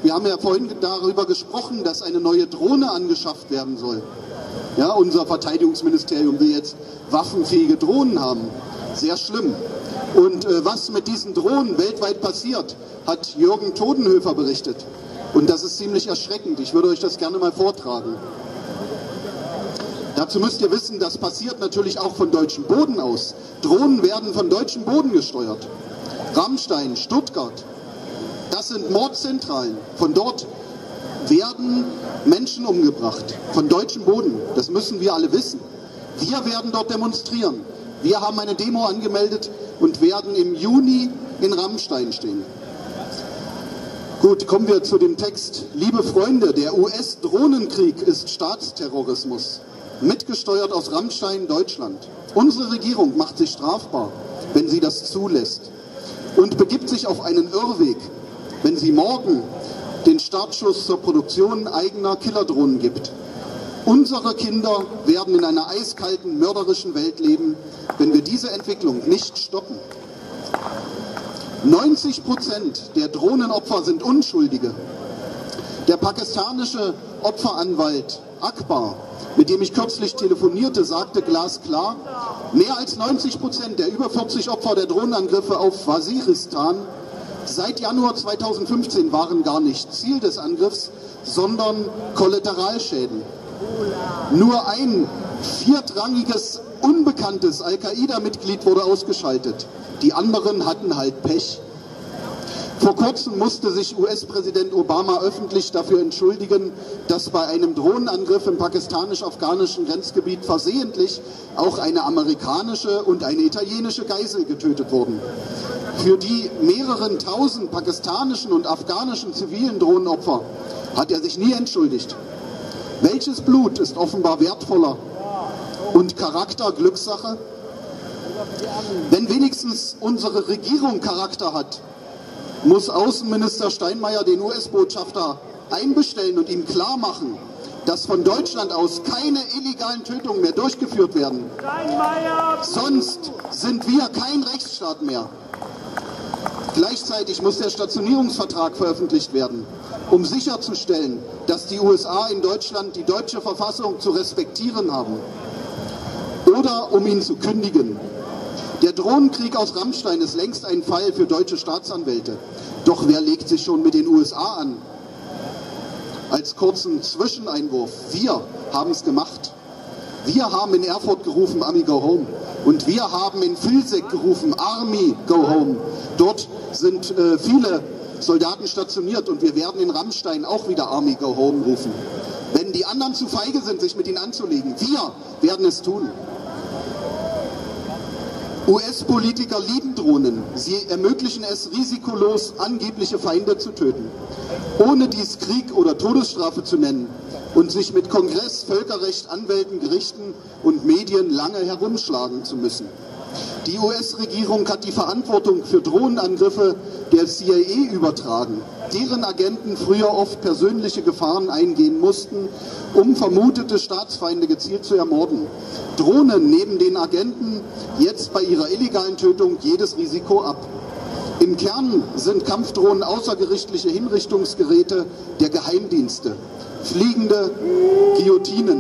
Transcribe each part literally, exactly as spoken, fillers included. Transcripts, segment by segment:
Wir haben ja vorhin darüber gesprochen, dass eine neue Drohne angeschafft werden soll. Ja, unser Verteidigungsministerium will jetzt waffenfähige Drohnen haben. Sehr schlimm. Und äh, was mit diesen Drohnen weltweit passiert, hat Jürgen Todenhöfer berichtet. Und das ist ziemlich erschreckend. Ich würde euch das gerne mal vortragen. Dazu müsst ihr wissen, das passiert natürlich auch von deutschem Boden aus. Drohnen werden von deutschem Boden gesteuert. Rammstein, Stuttgart, das sind Mordzentralen. Von dort werden Menschen umgebracht, von deutschem Boden. Das müssen wir alle wissen. Wir werden dort demonstrieren. Wir haben eine Demo angemeldet und werden im Juni in Rammstein stehen. Gut, kommen wir zu dem Text. Liebe Freunde, der U S-Drohnenkrieg ist Staatsterrorismus. Mitgesteuert aus Rammstein, Deutschland. Unsere Regierung macht sich strafbar, wenn sie das zulässt. Und begibt sich auf einen Irrweg, wenn sie morgen den Startschuss zur Produktion eigener Killerdrohnen gibt. Unsere Kinder werden in einer eiskalten, mörderischen Welt leben, wenn wir diese Entwicklung nicht stoppen. neunzig Prozent der Drohnenopfer sind Unschuldige. Der pakistanische Opferanwalt Akbar, mit dem ich kürzlich telefonierte, sagte glasklar, mehr als neunzig Prozent der über vierzig Opfer der Drohnenangriffe auf Waziristan seit Januar zweitausendfünfzehn waren gar nicht Ziel des Angriffs, sondern Kollateralschäden. Nur ein viertrangiges, unbekanntes Al-Qaida-Mitglied wurde ausgeschaltet. Die anderen hatten halt Pech. Vor kurzem musste sich U S-Präsident Obama öffentlich dafür entschuldigen, dass bei einem Drohnenangriff im pakistanisch-afghanischen Grenzgebiet versehentlich auch eine amerikanische und eine italienische Geisel getötet wurden. Für die mehreren tausend pakistanischen und afghanischen zivilen Drohnenopfer hat er sich nie entschuldigt. Welches Blut ist offenbar wertvoller und Charakter Glückssache? Wenn wenigstens unsere Regierung Charakter hat, muss Außenminister Steinmeier den U S-Botschafter einbestellen und ihm klar machen, dass von Deutschland aus keine illegalen Tötungen mehr durchgeführt werden. Sonst sind wir kein Rechtsstaat mehr. Gleichzeitig muss der Stationierungsvertrag veröffentlicht werden, um sicherzustellen, dass die U S A in Deutschland die deutsche Verfassung zu respektieren haben. Oder um ihn zu kündigen. Der Drohnenkrieg aus Rammstein ist längst ein Fall für deutsche Staatsanwälte. Doch wer legt sich schon mit den U S A an? Als kurzen Zwischeneinwurf. Wir haben es gemacht. Wir haben in Erfurt gerufen, Army go home. Und wir haben in Vilseck gerufen, Army go home. Dort sind äh, viele Soldaten stationiert und wir werden in Rammstein auch wieder Army go home rufen. Wenn die anderen zu feige sind, sich mit ihnen anzulegen, wir werden es tun. U S-Politiker lieben Drohnen. Sie ermöglichen es, risikolos angebliche Feinde zu töten, ohne dies Krieg oder Todesstrafe zu nennen und sich mit Kongress, Völkerrecht, Anwälten, Gerichten und Medien lange herumschlagen zu müssen. Die U S-Regierung hat die Verantwortung für Drohnenangriffe der C I A übertragen, deren Agenten früher oft persönliche Gefahren eingehen mussten, um vermutete Staatsfeinde gezielt zu ermorden. Drohnen nehmen den Agenten jetzt bei ihrer illegalen Tötung jedes Risiko ab. Im Kern sind Kampfdrohnen außergerichtliche Hinrichtungsgeräte der Geheimdienste, fliegende Guillotinen.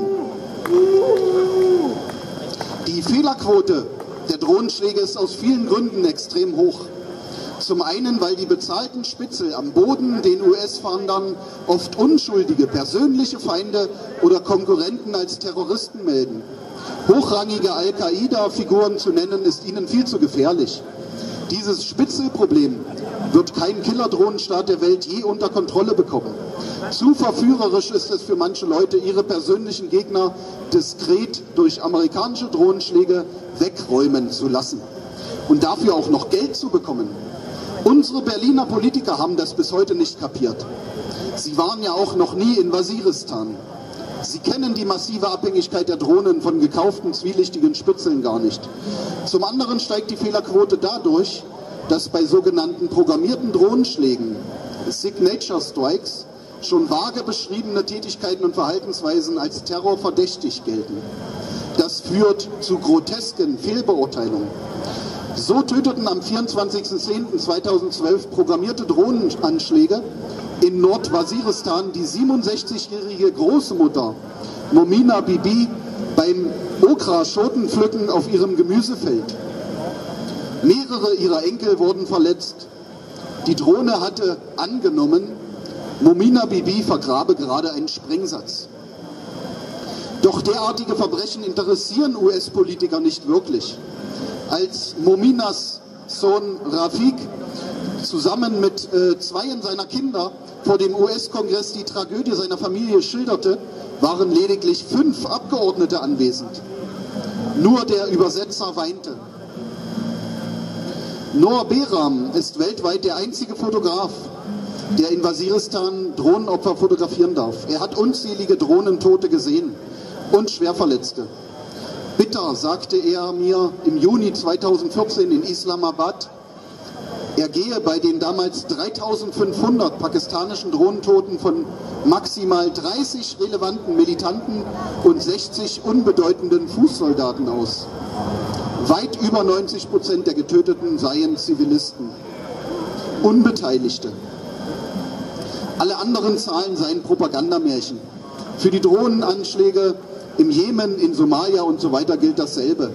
Die Fehlerquote der Drohnenschläge ist aus vielen Gründen extrem hoch. Zum einen, weil die bezahlten Spitzel am Boden den U S-Fahndern oft unschuldige persönliche Feinde oder Konkurrenten als Terroristen melden. Hochrangige Al-Qaida-Figuren zu nennen, ist ihnen viel zu gefährlich. Dieses Spitzelproblem wird kein Killerdrohnenstaat der Welt je unter Kontrolle bekommen. Zu verführerisch ist es für manche Leute, ihre persönlichen Gegner diskret durch amerikanische Drohnenschläge wegräumen zu lassen und dafür auch noch Geld zu bekommen. Unsere Berliner Politiker haben das bis heute nicht kapiert. Sie waren ja auch noch nie in Waziristan. Sie kennen die massive Abhängigkeit der Drohnen von gekauften zwielichtigen Spitzeln gar nicht. Zum anderen steigt die Fehlerquote dadurch, dass bei sogenannten programmierten Drohnenschlägen, Signature Strikes, schon vage beschriebene Tätigkeiten und Verhaltensweisen als terrorverdächtig gelten. Das führt zu grotesken Fehlbeurteilungen. So töteten am vierundzwanzigsten zehnten zweitausendzwölf programmierte Drohnenanschläge in Nordwaziristan die siebenundsechzigjährige Großmutter Momina Bibi beim Okra-Schotenpflücken auf ihrem Gemüsefeld. Mehrere ihrer Enkel wurden verletzt. Die Drohne hatte angenommen, Momina Bibi vergrabe gerade einen Sprengsatz. Doch derartige Verbrechen interessieren U S-Politiker nicht wirklich. Als Mominas Sohn Rafik zusammen mit äh, zweien seiner Kinder vor dem U S-Kongress die Tragödie seiner Familie schilderte, waren lediglich fünf Abgeordnete anwesend. Nur der Übersetzer weinte. Noor Behram ist weltweit der einzige Fotograf, der in Waziristan Drohnenopfer fotografieren darf. Er hat unzählige Drohnentote gesehen und Schwerverletzte. Bitter sagte er mir im Juni zweitausendvierzehn in Islamabad, er gehe bei den damals dreitausendfünfhundert pakistanischen Drohnentoten von maximal dreißig relevanten Militanten und sechzig unbedeutenden Fußsoldaten aus. Weit über neunzig Prozent der Getöteten seien Zivilisten, Unbeteiligte. Alle anderen Zahlen seien Propagandamärchen. Für die Drohnenanschläge im Jemen, in Somalia und so weiter gilt dasselbe.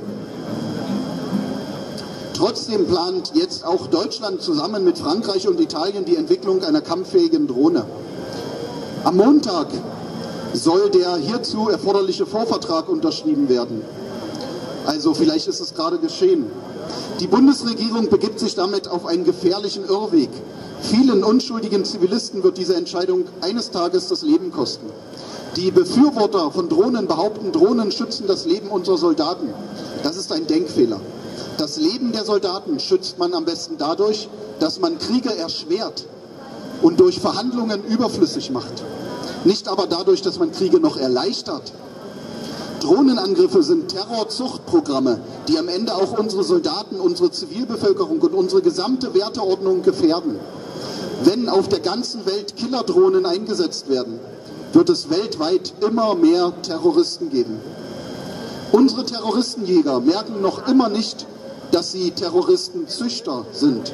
Trotzdem plant jetzt auch Deutschland zusammen mit Frankreich und Italien die Entwicklung einer kampffähigen Drohne. Am Montag soll der hierzu erforderliche Vorvertrag unterschrieben werden. Also vielleicht ist es gerade geschehen. Die Bundesregierung begibt sich damit auf einen gefährlichen Irrweg. Vielen unschuldigen Zivilisten wird diese Entscheidung eines Tages das Leben kosten. Die Befürworter von Drohnen behaupten, Drohnen schützen das Leben unserer Soldaten. Das ist ein Denkfehler. Das Leben der Soldaten schützt man am besten dadurch, dass man Kriege erschwert und durch Verhandlungen überflüssig macht. Nicht aber dadurch, dass man Kriege noch erleichtert. Drohnenangriffe sind Terrorzuchtprogramme, die am Ende auch unsere Soldaten, unsere Zivilbevölkerung und unsere gesamte Werteordnung gefährden. Wenn auf der ganzen Welt Killerdrohnen eingesetzt werden, wird es weltweit immer mehr Terroristen geben. Unsere Terroristenjäger merken noch immer nicht, dass sie Terroristenzüchter sind.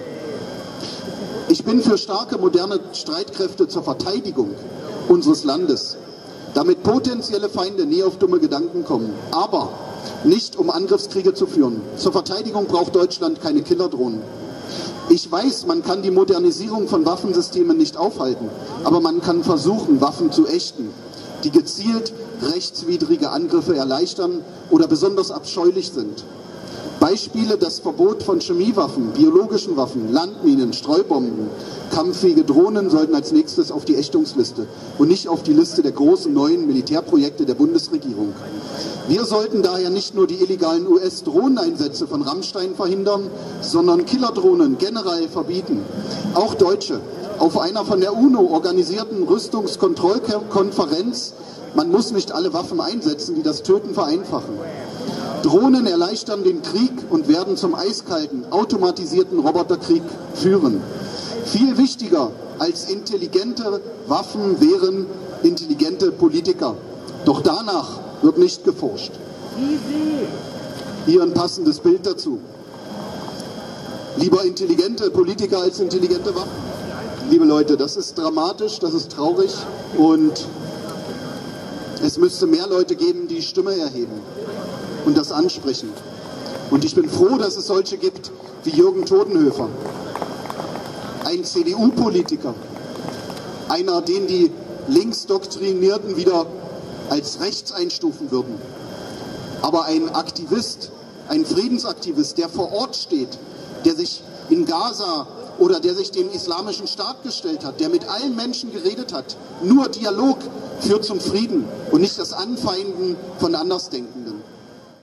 Ich bin für starke, moderne Streitkräfte zur Verteidigung unseres Landes, damit potenzielle Feinde nie auf dumme Gedanken kommen, aber nicht um Angriffskriege zu führen. Zur Verteidigung braucht Deutschland keine Killerdrohnen. Ich weiß, man kann die Modernisierung von Waffensystemen nicht aufhalten, aber man kann versuchen, Waffen zu ächten, die gezielt rechtswidrige Angriffe erleichtern oder besonders abscheulich sind. Beispiele: das Verbot von Chemiewaffen, biologischen Waffen, Landminen, Streubomben, kampffähige Drohnen sollten als nächstes auf die Ächtungsliste und nicht auf die Liste der großen neuen Militärprojekte der Bundesregierung. Wir sollten daher nicht nur die illegalen U S-Drohneneinsätze von Rammstein verhindern, sondern Killerdrohnen generell verbieten. Auch Deutsche. Auf einer von der UNO organisierten Rüstungskontrollkonferenz, man muss nicht alle Waffen einsetzen, die das Töten vereinfachen. Drohnen erleichtern den Krieg und werden zum eiskalten, automatisierten Roboterkrieg führen. Viel wichtiger als intelligente Waffen wären intelligente Politiker. Doch danach wird nicht geforscht. Hier ein passendes Bild dazu. Lieber intelligente Politiker als intelligente Waffen. Liebe Leute, das ist dramatisch, das ist traurig und es müsste mehr Leute geben, die Stimme erheben und das ansprechen. Und ich bin froh, dass es solche gibt wie Jürgen Todenhöfer, ein C D U-Politiker, einer, den die Linksdoktrinierten wieder als rechts einstufen würden, aber ein Aktivist, ein Friedensaktivist, der vor Ort steht, der sich in Gaza oder der sich dem Islamischen Staat gestellt hat, der mit allen Menschen geredet hat. Nur Dialog führt zum Frieden und nicht das Anfeinden von Andersdenken.